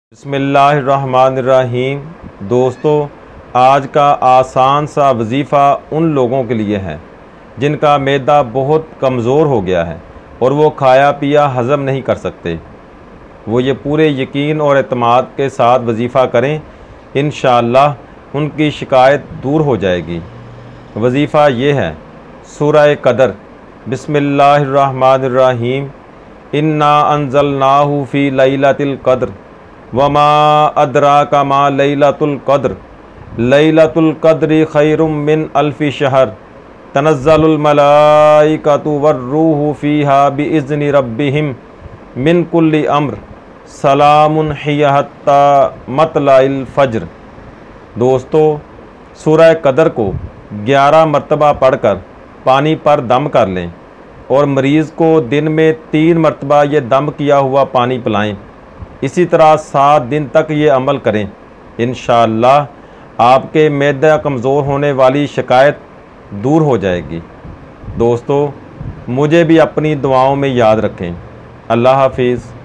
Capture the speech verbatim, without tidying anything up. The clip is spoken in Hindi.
बिस्मिल्लाहिर्रहमानिर्रहीम। दोस्तों, आज का आसान सा वजीफ़ा उन लोगों के लिए है जिनका मैदा बहुत कमज़ोर हो गया है और वो खाया पिया हज़म नहीं कर सकते। वो ये पूरे यकीन और एतमाद के साथ वजीफ़ा करें, इंशाअल्लाह उनकी शिकायत दूर हो जाएगी। वजीफ़ा ये है, सूरह कदर। बिस्मिल्लाहिर्रहमानिर्रहीम। इन्ना अंज़लनाहु फ़ी लैलतिल क़द्र वमा अदराका मा लैलतुल क़द्र लैलतुल क़द्रि खैरुम मिन अल्फ़ि शहर तनज़्ज़लुल मलाइकतु वर्रूहु फ़ीहा बिइज़्नि रब्बिहिम मिन कुल्लि अम्र सलामुन हिय हत्ता मतलाइल फ़ज्र। दोस्तों, सूरह कदर को ग्यारह मरतबा पढ़कर पानी पर दम कर लें और मरीज़ को दिन में तीन मरतबा ये दम किया हुआ पानी पिलाएं। इसी तरह सात दिन तक ये अमल करें। इंशाअल्लाह आपके मैदा कमज़ोर होने वाली शिकायत दूर हो जाएगी। दोस्तों, मुझे भी अपनी दुआओं में याद रखें। अल्लाह हाफिज़।